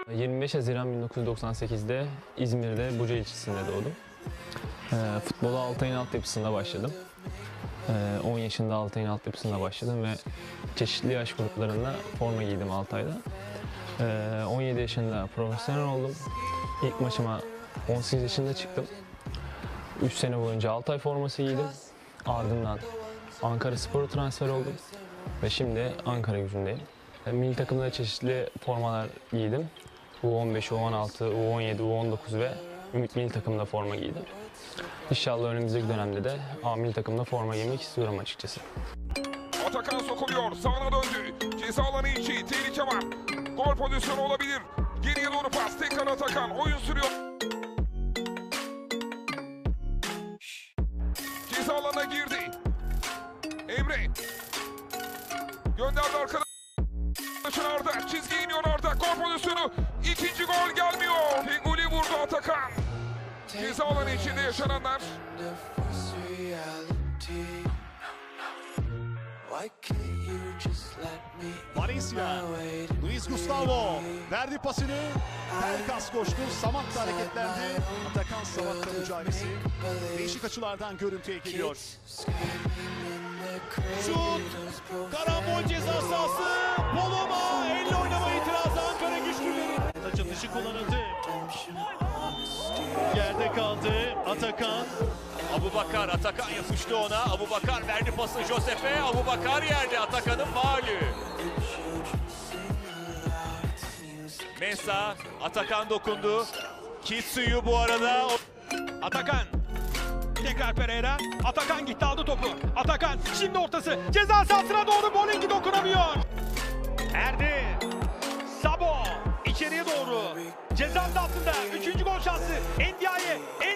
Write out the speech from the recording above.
25 Haziran 1998'de İzmir'de Buca ilçesinde doğdum. Futbola Altay'ın altyapısında başladım. 10 yaşında Altay'ın altyapısında başladım ve çeşitli yaş gruplarında forma giydim Altay'da. 17 yaşında profesyonel oldum. İlk maçıma 18 yaşında çıktım. 3 sene boyunca Altay forması giydim. Ardından Ankaraspor'a transfer oldum ve şimdi Ankaragücü'ndeyim. Milli takımda çeşitli formalar giydim. U15, U16, U17, U19 ve Ümit milli takımda forma giydim. İnşallah önümüzdeki dönemde de A milli takımda forma giymek istiyorum açıkçası. Atakan sokuluyor, sağına döndü. Ceza alanı içi, tehlike var. Gol pozisyonu olabilir. Geriye doğru pas, tekrar Atakan, oyun sürüyor. Ceza alanına girdi. Emre. Gönderdi arkadaşlar Arda, çizgiye iniyor Arda. Gol pozisyonu, ikinci gol gelmiyor. Feguli vurdu Atakan. Ceza alanı içinde yaşananlar. Valencia, Luis Gustavo verdi pasını, Pelkas koştu, Samat da hareketlendi. Atakan Samat'ta mücadelesi değişik açılardan görüntüye geliyor. Şut, karambol ceza sahası, Poloma, elle oynama itirazı Ankara güçlüleri. Taç atışı kullanıldı. Yerde kaldı Atakan. Abubakar, Atakan yapıştı ona. Abubakar verdi pası Josef'e. Abubakar yerde, Atakan'ın faulü. Mensah, Atakan dokundu. Kitsu'yu bu arada. Atakan. Tekrar Pereira. Atakan gitti, aldı topu. Atakan şimdi ortası. Ceza sahasına doğru Bolingi dokunamıyor. Erdi. Sabo içeriye doğru. Cezanın altında 3. gol şansı. Ndiaye.